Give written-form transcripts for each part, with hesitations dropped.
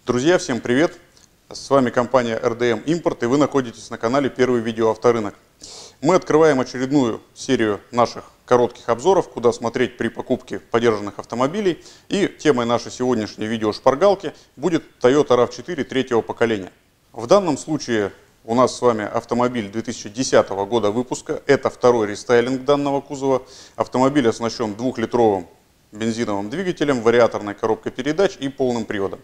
Друзья, всем привет! С вами компания RDM Import, и вы находитесь на канале Первый видеоавторынок. Мы открываем очередную серию наших коротких обзоров, куда смотреть при покупке подержанных автомобилей. И темой нашей сегодняшней видеошпаргалки будет Toyota RAV4 третьего поколения. В данном случае у нас с вами автомобиль 2010 года выпуска. Это второй рестайлинг данного кузова. Автомобиль оснащен 2-литровым бензиновым двигателем, вариаторной коробкой передач и полным приводом.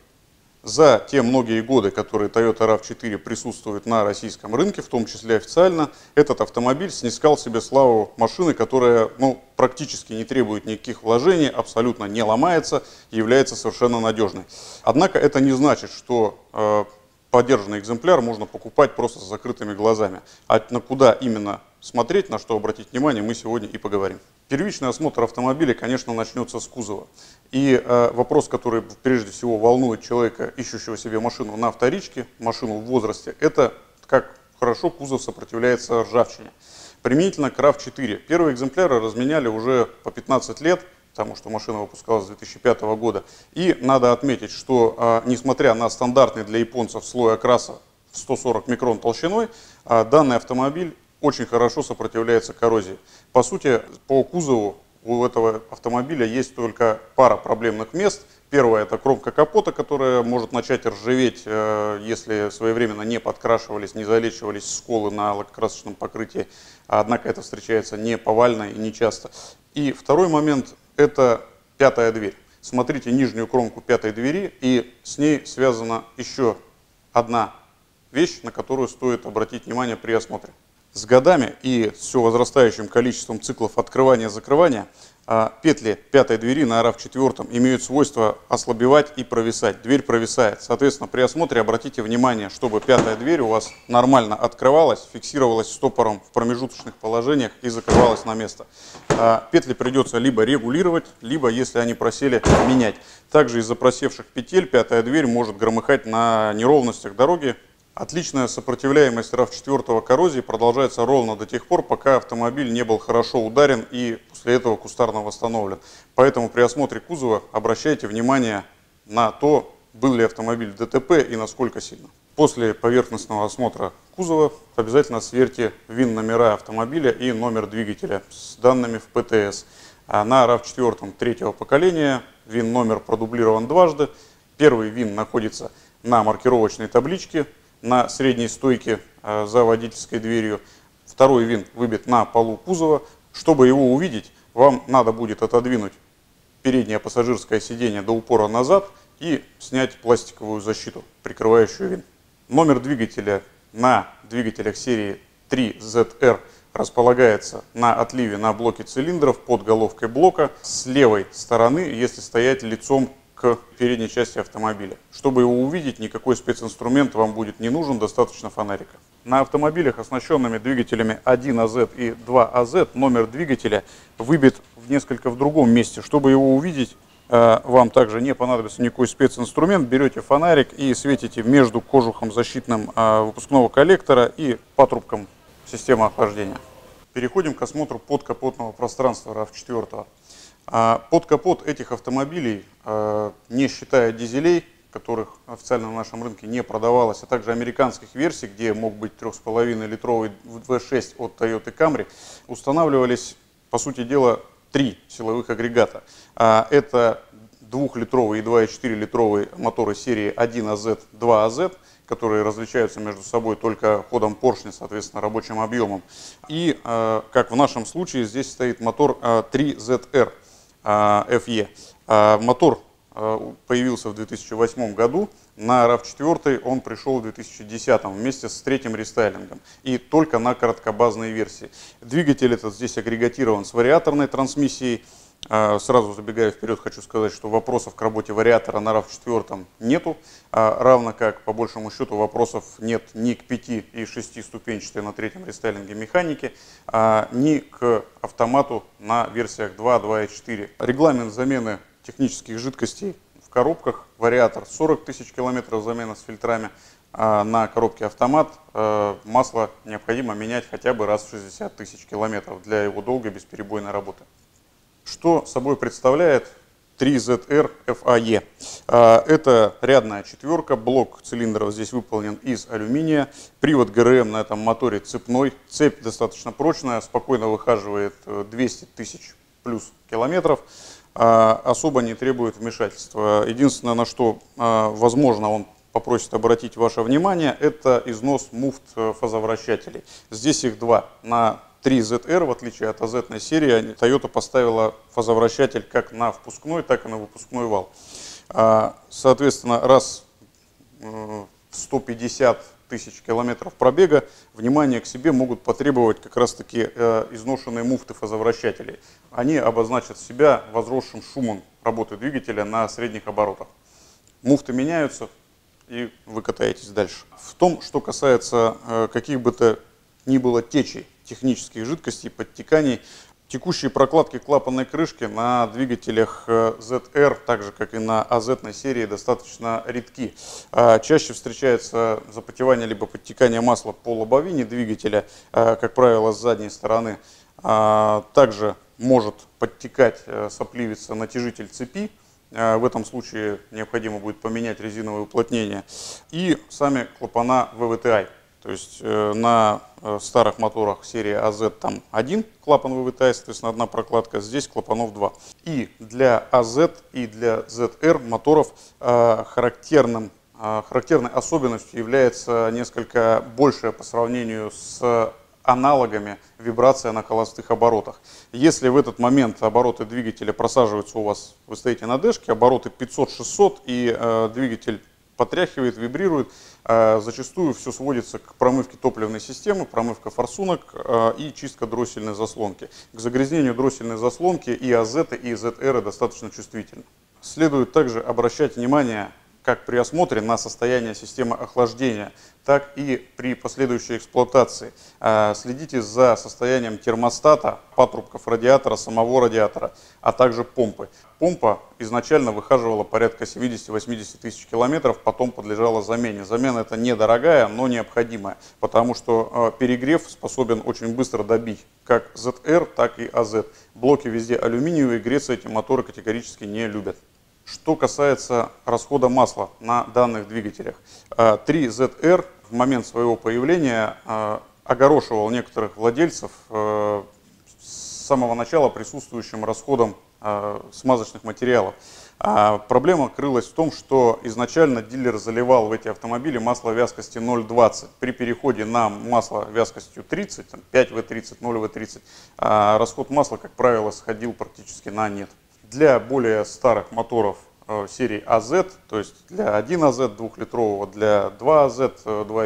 За те многие годы, которые Toyota RAV4 присутствует на российском рынке, в том числе официально, этот автомобиль снискал себе славу машины, которая практически не требует никаких вложений, абсолютно не ломается, является совершенно надежной. Однако это не значит, что подержанный экземпляр можно покупать просто с закрытыми глазами. А на куда именно смотреть, на что обратить внимание, мы сегодня и поговорим. Первичный осмотр автомобиля, конечно, начнется с кузова. И вопрос, который прежде всего волнует человека, ищущего себе машину на вторичке, машину в возрасте, это как хорошо кузов сопротивляется ржавчине. Применительно к RAV4. Первые экземпляры разменяли уже по 15 лет, потому что машина выпускалась с 2005 года. И надо отметить, что несмотря на стандартный для японцев слой окраса в 140 микрон толщиной, данный автомобиль очень хорошо сопротивляется коррозии. По сути, по кузову у этого автомобиля есть только пара проблемных мест. Первое — это кромка капота, которая может начать ржаветь, если своевременно не подкрашивались, не залечивались сколы на лакокрасочном покрытии. Однако это встречается не повально и не часто. И второй момент — это пятая дверь. Смотрите нижнюю кромку пятой двери, и с ней связана еще одна вещь, на которую стоит обратить внимание при осмотре. С годами и с все возрастающим количеством циклов открывания-закрывания петли пятой двери на RAV4 имеют свойство ослабевать и провисать. Дверь провисает. Соответственно, при осмотре обратите внимание, чтобы пятая дверь у вас нормально открывалась, фиксировалась стопором в промежуточных положениях и закрывалась на место. Петли придется либо регулировать, либо, если они просели, менять. Также из-за просевших петель пятая дверь может громыхать на неровностях дороги. Отличная сопротивляемость RAV4 коррозии продолжается ровно до тех пор, пока автомобиль не был хорошо ударен и после этого кустарно восстановлен. Поэтому при осмотре кузова обращайте внимание на то, был ли автомобиль в ДТП и насколько сильно. После поверхностного осмотра кузова обязательно сверьте ВИН-номера автомобиля и номер двигателя с данными в ПТС. На RAV4 третьего поколения ВИН-номер продублирован дважды. Первый ВИН находится на маркировочной табличке на средней стойке за водительской дверью. Второй ВИН выбит на полу кузова. Чтобы его увидеть, вам надо будет отодвинуть переднее пассажирское сиденье до упора назад и снять пластиковую защиту, прикрывающую ВИН. Номер двигателя на двигателях серии 3ZR располагается на отливе на блоке цилиндров под головкой блока с левой стороны, если стоять лицом к передней части автомобиля. Чтобы его увидеть, никакой специнструмент вам будет не нужен, достаточно фонарика. На автомобилях, оснащенными двигателями 1АЗ и 2АЗ, номер двигателя выбит несколько в другом месте. Чтобы его увидеть, вам также не понадобится никакой специнструмент. Берете фонарик и светите между кожухом защитным выпускного коллектора и патрубком системы охлаждения. Переходим к осмотру подкапотного пространства RAV4. Под капот этих автомобилей, не считая дизелей, которых официально на нашем рынке не продавалось, а также американских версий, где мог быть 3,5-литровый V6 от Toyota Camry, устанавливались, по сути дела, 3 силовых агрегата. Это 2-литровый и 2,4-литровый моторы серии 1АЗ, 2АЗ, которые различаются между собой только ходом поршня, соответственно, рабочим объемом. И, как в нашем случае, здесь стоит мотор 3ZR. FE. Мотор появился в 2008 году, на RAV4 он пришел в 2010 вместе с третьим рестайлингом и только на короткобазной версии. Двигатель этот здесь агрегатирован с вариаторной трансмиссией. Сразу забегая вперед, хочу сказать, что вопросов к работе вариатора на RAV4 нету, равно как по большему счету вопросов нет ни к 5 и 6 ступенчатой на третьем рестайлинге механики, ни к автомату на версиях 2, 2 и 4. Регламент замены технических жидкостей в коробках: вариатор 40 тысяч километров, замена с фильтрами. На коробке автомат масло необходимо менять хотя бы раз в 60 тысяч километров для его долгой бесперебойной работы. Что собой представляет 3ZR FAE. Это рядная четверка, блок цилиндров здесь выполнен из алюминия. Привод ГРМ на этом моторе цепной, цепь достаточно прочная, спокойно выхаживает 200 тысяч плюс километров. Особо не требует вмешательства. Единственное, на что, возможно, он попросит обратить ваше внимание, это износ муфт фазовращателей. Здесь их два. На 3ZR, в отличие от AZ серии, Toyota поставила фазовращатель как на впускной, так и на выпускной вал. Соответственно, раз в 150 тысяч километров пробега, внимание к себе могут потребовать как раз таки изношенные муфты фазовращателей. Они обозначат себя возросшим шумом работы двигателя на средних оборотах. Муфты меняются, и вы катаетесь дальше. В том, что касается каких бы то ни было течей технических жидкостей, подтеканий, текущие прокладки клапанной крышки на двигателях ZR, так же как и на AZ серии, достаточно редки. Чаще встречается запотевание либо подтекание масла по лобовине двигателя, как правило, с задней стороны. Также может подтекать сопливица натяжитель цепи. В этом случае необходимо будет поменять резиновое уплотнение. И сами клапана VVTi. То есть на старых моторах серии AZ там один клапан VVTi, соответственно, одна прокладка, здесь клапанов два. И для AZ и для ZR моторов характерной особенностью является несколько большая по сравнению с аналогами вибрация на холостых оборотах. Если в этот момент обороты двигателя просаживаются у вас, вы стоите на дэшке, обороты 500-600 и двигатель потряхивает, вибрирует, зачастую все сводится к промывке топливной системы, промывка форсунок и чистка дроссельной заслонки. К загрязнению дроссельной заслонки и AZ, и ZR достаточно чувствительны. Следует также обращать внимание как при осмотре на состояние системы охлаждения, так и при последующей эксплуатации. Следите за состоянием термостата, патрубков радиатора, самого радиатора, а также помпы. Помпа изначально выхаживала порядка 70-80 тысяч километров, потом подлежала замене. Замена это недорогая, но необходимая, потому что перегрев способен очень быстро добить как ZR, так и AZ. Блоки везде алюминиевые, греться эти моторы категорически не любят. Что касается расхода масла на данных двигателях, 3ZR в момент своего появления огорошивал некоторых владельцев с самого начала присутствующим расходом смазочных материалов. Проблема крылась в том, что изначально дилер заливал в эти автомобили масло вязкости 0,20. При переходе на масло вязкостью 30, 5В30, 0В30, расход масла, как правило, сходил практически на нет. Для более старых моторов серии AZ, то есть для 1AZ 2-литрового, для 2AZ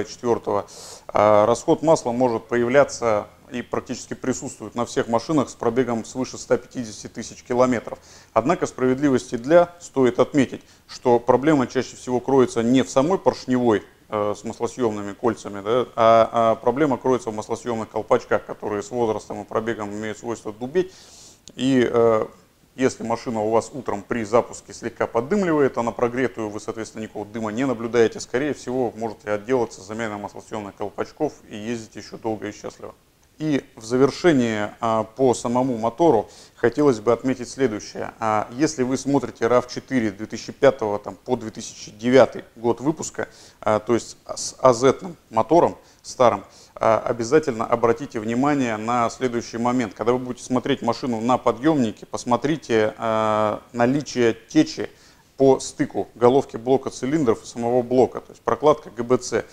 2,4, расход масла может появляться и практически присутствует на всех машинах с пробегом свыше 150 тысяч километров. Однако справедливости стоит отметить, что проблема чаще всего кроется не в самой поршневой с маслосъемными кольцами, да, а проблема кроется в маслосъемных колпачках, которые с возрастом и пробегом имеют свойство дубеть. И если машина у вас утром при запуске слегка поддымливает, а на прогретую вы, соответственно, никакого дыма не наблюдаете, скорее всего, можете отделаться заменой маслосъемных колпачков и ездить еще долго и счастливо. И в завершение по самому мотору хотелось бы отметить следующее. Если вы смотрите RAV4 2005 по 2009 год выпуска, то есть с AZ мотором старым, обязательно обратите внимание на следующий момент. Когда вы будете смотреть машину на подъемнике, посмотрите наличие течи по стыку головки блока цилиндров и самого блока, то есть прокладка ГБЦ.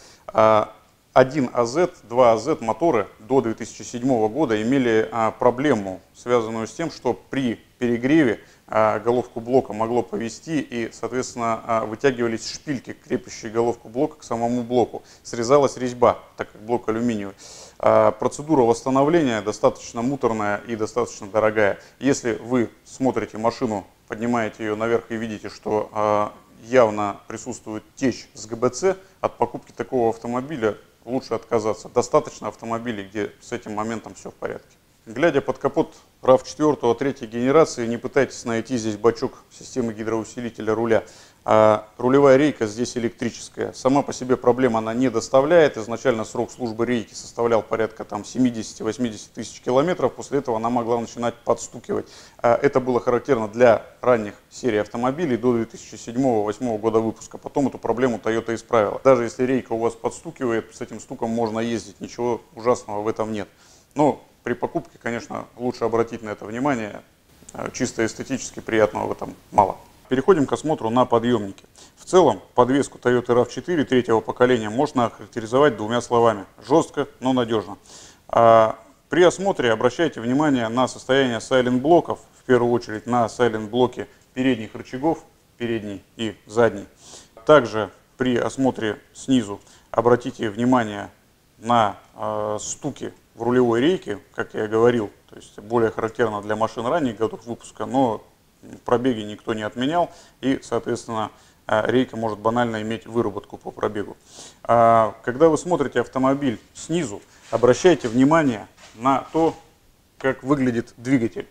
1AZ, 2AZ моторы до 2007 года имели проблему, связанную с тем, что при перегреве головку блока могло повести и, соответственно, вытягивались шпильки, крепящие головку блока к самому блоку. Срезалась резьба, так как блок алюминиевый. Процедура восстановления достаточно муторная и достаточно дорогая. Если вы смотрите машину, поднимаете ее наверх и видите, что явно присутствует течь с ГБЦ, от покупки такого автомобиля лучше отказаться. Достаточно автомобилей, где с этим моментом все в порядке. Глядя под капот RAV4 третьей генерации, не пытайтесь найти здесь бачок системы гидроусилителя руля. Рулевая рейка здесь электрическая. Сама по себе проблема она не доставляет. Изначально срок службы рейки составлял порядка 70-80 тысяч километров. После этого она могла начинать подстукивать. Это было характерно для ранних серий автомобилей до 2007-2008 года выпуска. Потом эту проблему Toyota исправила. Даже если рейка у вас подстукивает, с этим стуком можно ездить. Ничего ужасного в этом нет. Но при покупке, конечно, лучше обратить на это внимание. Чисто эстетически приятного в этом мало. Переходим к осмотру на подъемники. В целом, подвеску Toyota RAV4 третьего поколения можно охарактеризовать двумя словами. Жестко, но надежно. При осмотре обращайте внимание на состояние сайлент-блоков, в первую очередь на сайлент-блоки передних рычагов, передний и задний. Также при осмотре снизу обратите внимание на стуки в рулевой рейке, как я и говорил, то есть более характерно для машин ранних годов выпуска, но пробеги никто не отменял, и, соответственно, рейка может банально иметь выработку по пробегу. Когда вы смотрите автомобиль снизу, обращайте внимание на то, как выглядит двигатель.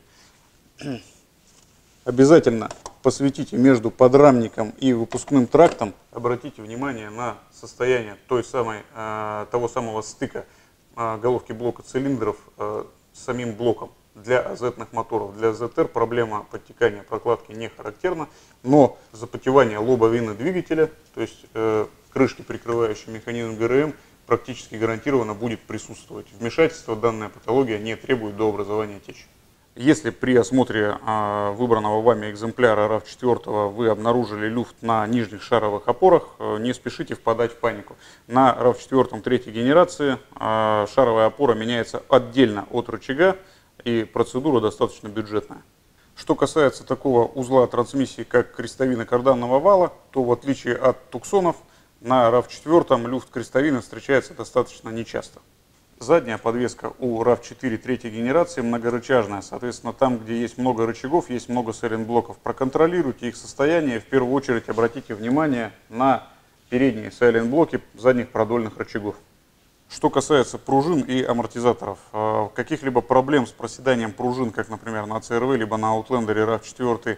Обязательно посветите между подрамником и выпускным трактом, обратите внимание на состояние того самого стыка головки блока цилиндров с самим блоком. Для азетных моторов. Для ZR проблема подтекания прокладки не характерна, но запотевание лобовины двигателя, то есть крышки, прикрывающие механизм ГРМ, практически гарантированно будет присутствовать. Вмешательство данная патология не требует до образования течи. Если при осмотре выбранного вами экземпляра RAV4 вы обнаружили люфт на нижних шаровых опорах, не спешите впадать в панику. На RAV4 третьей генерации шаровая опора меняется отдельно от рычага, и процедура достаточно бюджетная. Что касается такого узла трансмиссии, как крестовина карданного вала, то в отличие от туксонов, на RAV4 люфт крестовины встречается достаточно нечасто. Задняя подвеска у RAV4 третьей генерации многорычажная, соответственно, там, где есть много рычагов, есть много сайлент-блоков. Проконтролируйте их состояние, в первую очередь обратите внимание на передние сайлент-блоки задних продольных рычагов. Что касается пружин и амортизаторов, каких-либо проблем с проседанием пружин, как, например, на CR-V, либо на Outlander RAV4,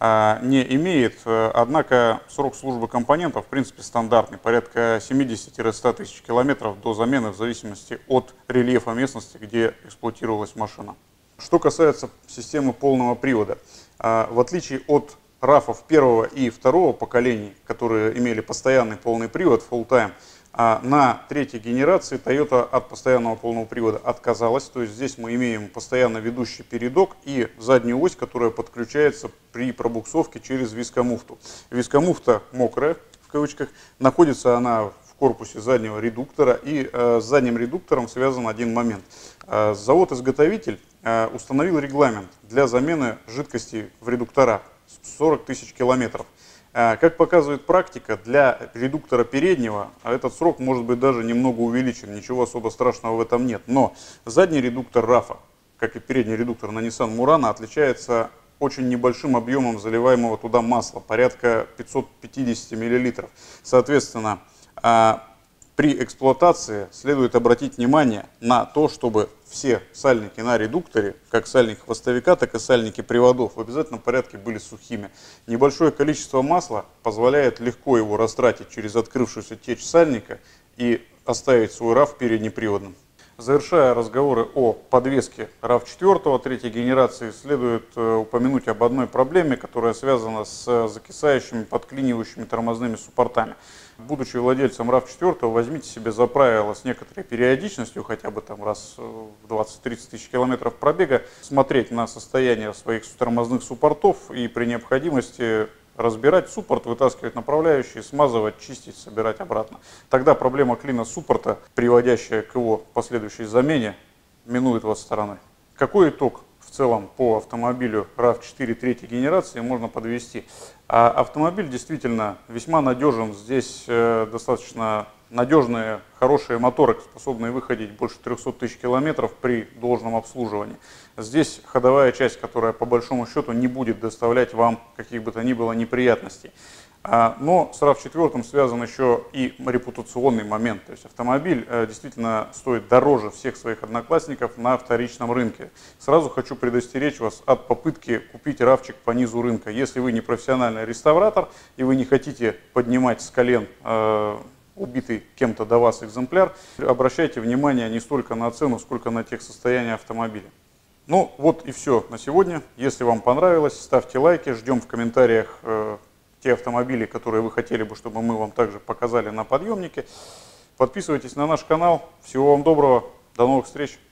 не имеет, однако срок службы компонентов, в принципе, стандартный, порядка 70-100 тысяч километров до замены в зависимости от рельефа местности, где эксплуатировалась машина. Что касается системы полного привода, в отличие от RAV первого и второго поколений, которые имели постоянный полный привод, full-time, на третьей генерации Toyota от постоянного полного привода отказалась. То есть здесь мы имеем постоянно ведущий передок и заднюю ось, которая подключается при пробуксовке через вискомуфту. Вискомуфта мокрая, в кавычках, находится она в корпусе заднего редуктора, и с задним редуктором связан один момент. Завод-изготовитель установил регламент для замены жидкости в редукторах 40 тысяч километров. Как показывает практика, для редуктора переднего этот срок может быть даже немного увеличен, ничего особо страшного в этом нет. Но задний редуктор RAV, как и передний редуктор на Nissan Murano, отличается очень небольшим объемом заливаемого туда масла, порядка 550 мл. Соответственно, при эксплуатации следует обратить внимание на то, чтобы все сальники на редукторе, как сальник хвостовика, так и сальники приводов, в обязательном порядке были сухими. Небольшое количество масла позволяет легко его растратить через открывшуюся течь сальника и оставить свой RAV переднеприводным. Завершая разговоры о подвеске RAV4 третьей генерации, следует упомянуть об одной проблеме, которая связана с закисающими, подклинивающими тормозными суппортами. Будучи владельцем RAV4, возьмите себе за правило с некоторой периодичностью, хотя бы там раз в 20-30 тысяч километров пробега, смотреть на состояние своих тормозных суппортов и при необходимости разбирать суппорт, вытаскивать направляющие, смазывать, чистить, собирать обратно. Тогда проблема клина суппорта, приводящая к его последующей замене, минует вас стороной. Какой итог в целом по автомобилю RAV4 третьей генерации можно подвести? Автомобиль действительно весьма надежен. Здесь достаточно надежные, хорошие моторы, способные выходить больше 300 тысяч километров при должном обслуживании. Здесь ходовая часть, которая по большому счету не будет доставлять вам каких бы то ни было неприятностей. Но с RAV4 связан еще и репутационный момент. То есть автомобиль действительно стоит дороже всех своих одноклассников на вторичном рынке. Сразу хочу предостеречь вас от попытки купить RAV4 по низу рынка. Если вы не профессиональный реставратор и вы не хотите поднимать с колен убитый кем-то до вас экземпляр, обращайте внимание не столько на цену, сколько на техсостояние автомобиля. Ну вот и все на сегодня. Если вам понравилось, ставьте лайки, ждем в комментариях те автомобили, которые вы хотели бы, чтобы мы вам также показали на подъемнике. Подписывайтесь на наш канал. Всего вам доброго. До новых встреч.